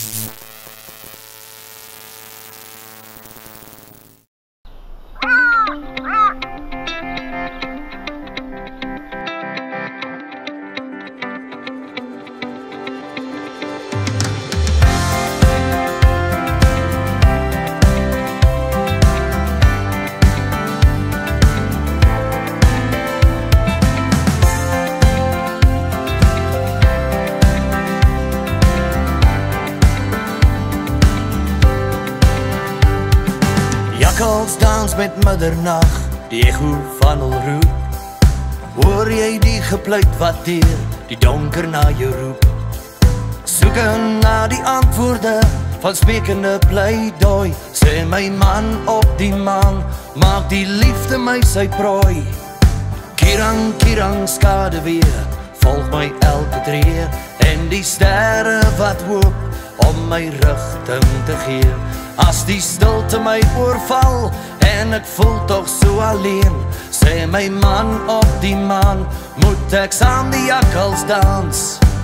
Jakkals dans met middernacht, die echo van hul roep. Hoor jy die gepluit wat deur die donker na jou roep? Soeken na die antwoorde van spekende pleidooi. Sê my man op die maan, maak die liefde my sy prooi. Kirang, kirang skade weer, volg my elke tree. En die sterre wat hoop om my rigting te gee. As die stilte my oorval en ek voel toch so alleen, sê my man op die maan, moet ek saam die jakkals dans.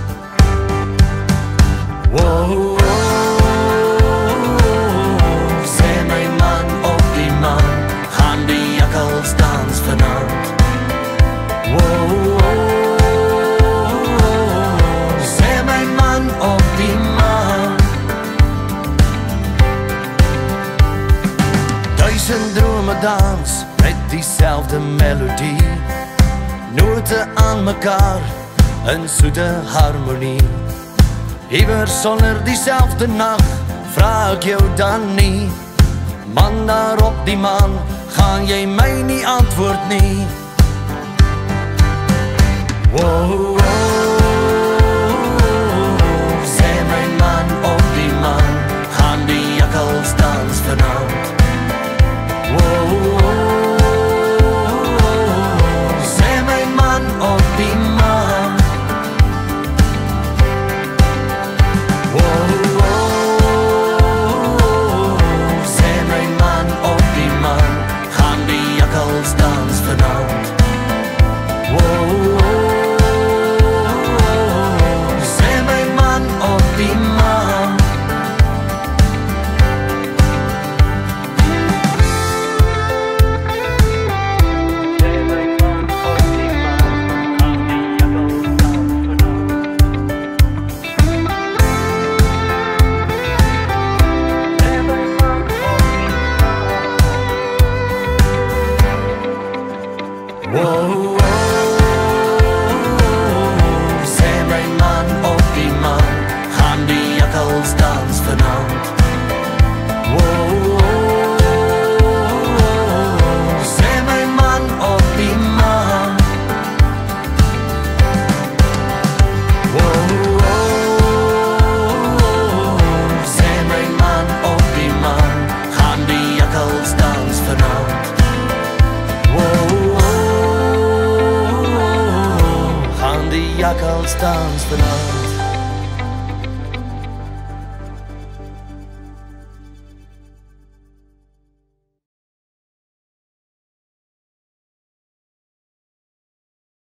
Wow, sê my man op die maan, gaan die jakkals dans vanavond. Wow, sê my man op die maan. Duisend drome dans met diezelfde melodie, note aan mekaar in soete harmonie. Iewers sonder diezelfde nacht, vraag ek jou dan nie, man daar op die maan, gaan jy my nie antwoord nie. Wow, sê my man op die maan, gaan die jakkals dans vanavond. Sê my man op die maan. Sê my man op die maan, gaan die jakkals dans vanavond. Sê my man op die maan. Sê my man op die maan, gaan die jakkals dans vanavond. Sê my man op die maan. Sê my man op die maan, gaan die jakkals dans vanavond. Gaan die jakkals dans vanavond.